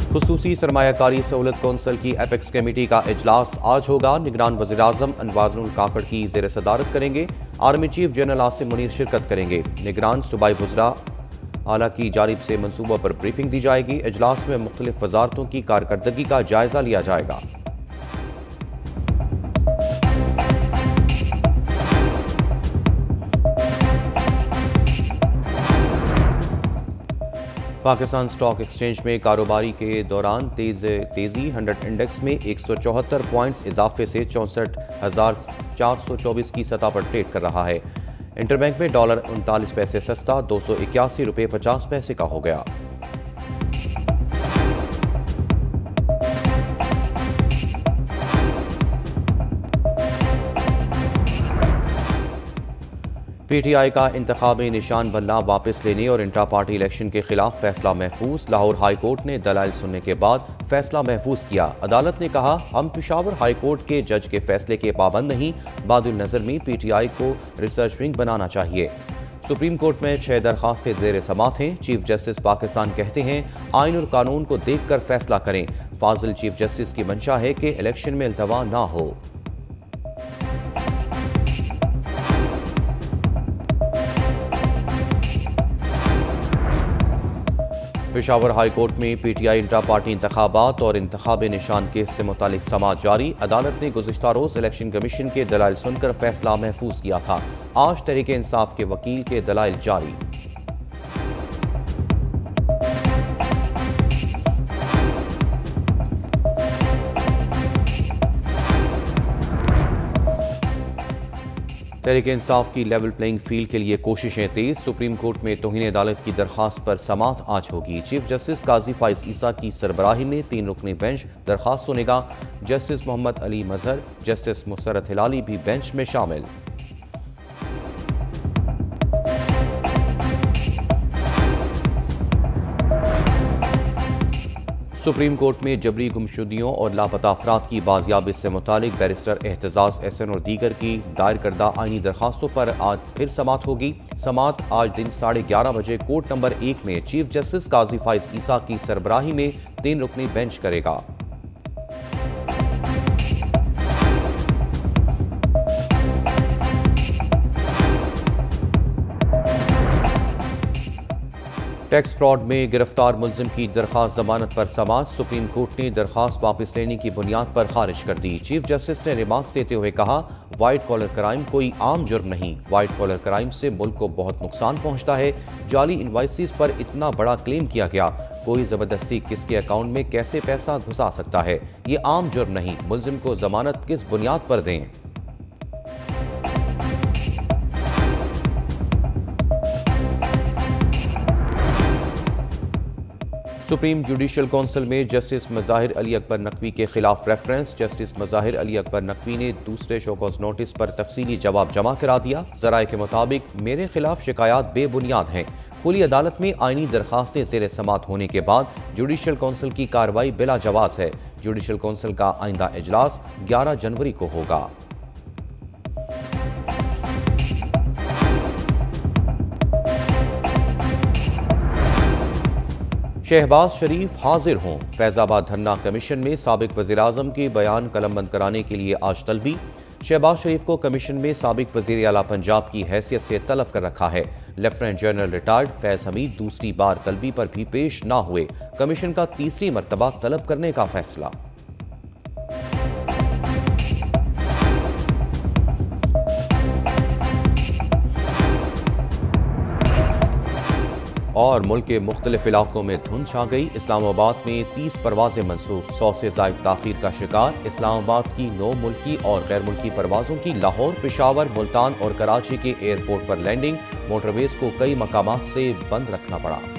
खुसूसी सरमायाकारी सहूलत कौंसिल की apex committee का इजलास आज होगा। निगरान वज़ीर-ए-आज़म अनवारुल काकड़ की ज़ेर सदारत करेंगे। Army chief general Asim Munir शिरकत करेंगे। निगरान सूबाई वज़रा आला की जानिब से मनसूबों पर ब्रीफिंग दी जाएगी। इजलास में मुख्तलिफ वजारतों की कारकर्दगी का जायजा लिया जाएगा। पाकिस्तान स्टॉक एक्सचेंज में कारोबारी के दौरान तेजी 100 इंडेक्स में 174 पॉइंट्स इजाफे से 64,424 की सतह पर ट्रेड कर रहा है। इंटरबैंक में डॉलर 39 पैसे सस्ता 281 रुपये 50 पैसे का हो गया। पीटीआई का इंतखाबी निशान बल्ला वापस लेने और इंट्रा पार्टी इलेक्शन के खिलाफ फैसला महफूज। लाहौर हाई कोर्ट ने दलाइल सुनने के बाद फैसला महफूज किया। अदालत ने कहा, हम पेशावर हाई कोर्ट के जज के फैसले के पाबंद नहीं। बादुल नजर में पीटीआई को रिसर्च विंग बनाना चाहिए। सुप्रीम कोर्ट में 6 दरखास्तें ज़ेर समात हैं। चीफ जस्टिस पाकिस्तान कहते हैं, आइन और कानून को देख कर फैसला करें। फाजिल चीफ जस्टिस की मंशा है कि इलेक्शन में इल्तवा ना हो। पेशावर हाई कोर्ट में पीटीआई इंट्रा पार्टी इंतखाबात और इंतखाबी निशान केस से मुतालिक समाअत जारी। अदालत ने गुज़िश्ता रोज इलेक्शन कमीशन के दलाइल सुनकर फैसला महफूज किया था। आज तहरीक इंसाफ के वकील के दलाइल जारी। तहरीक इंसाफ की लेवल प्लेइंग फील्ड के लिए कोशिशें तेज। सुप्रीम कोर्ट में तौहीन अदालत की दरखास्त पर समाअत आज होगी। चीफ जस्टिस काजी फाइज ईसा की सरबराही में 3 रुकनी बेंच दरखास्त सुनेगा। जस्टिस मोहम्मद अली मजहर, जस्टिस मुसरत हिलाली भी बेंच में शामिल। सुप्रीम कोर्ट में जबरी गुमशुदगियों और लापता अफराद की बाजियाबी से मुतालिक बैरिस्टर एहतजाज एहसन और दीगर की दायर करदा आईनी दरखास्तों पर आज फिर समाअत होगी। समाअत आज दिन 11:30 बजे कोर्ट नंबर 1 में चीफ जस्टिस काजी फाइज ईसा की सरबराही में 3 रुकनी बेंच करेगा। टैक्स फ्रॉड में गिरफ्तार मुलजिम की दरखास्त जमानत पर समाअत। सुप्रीम कोर्ट ने दरखास्त वापस लेने की बुनियाद पर खारिज कर दी। चीफ जस्टिस ने रिमार्क्स देते हुए कहा, वाइट कॉलर क्राइम कोई आम जुर्म नहीं। वाइट कॉलर क्राइम से मुल्क को बहुत नुकसान पहुंचता है। जाली इनवाइसेस पर इतना बड़ा क्लेम किया गया। कोई जबरदस्ती किसके अकाउंट में कैसे पैसा घुसा सकता है, ये आम जुर्म नहीं। मुलजिम को जमानत किस बुनियाद पर दें। सुप्रीम जुडिशल कौंसिल में जस्टिस मज़ाहिर अली अकबर नकवी के खिलाफ रेफरेंस। जस्टिस मज़ाहिर अली अकबर नकवी ने दूसरे शोकॉज नोटिस पर तफसीली जवाब जमा करा दिया। ज़राए के मुताबिक मेरे खिलाफ शिकायत बेबुनियाद हैं। खुली अदालत में आईनी दरखास्तें ज़ेर समाअत होने के बाद जुडिशल कौंसिल की कार्रवाई बिला जवाज़ है। जुडिशल कौंसिल का आइंदा इजलास 11 जनवरी को होगा। शहबाज शरीफ हाजिर हों। फैजाबाद धरना कमीशन में साबिक वज़ीर-ए-आज़म के बयान कलमबंद कराने के लिए आज तलबी। शहबाज शरीफ को कमीशन में साबिक वज़ीर आला पंजाब की हैसियत से तलब कर रखा है। Lieutenant general retired Faiz Hameed दूसरी बार तलबी पर भी पेश ना हुए। कमीशन का तीसरी मरतबा तलब करने का फैसला। और मुल्क के मुख्तलिफ इलाकों में धुंध छा गई। इस्लामाबाद में 30 परवाजें मनसूख, 100 से ज़ायद ताख़ीर का शिकार। इस्लामाबाद की 9 मुल्की और गैर मुल्की परवाजों की लाहौर, पेशावर, मुल्तान और कराची के एयरपोर्ट पर लैंडिंग। मोटरवेज को कई मकामात से बंद रखना पड़ा।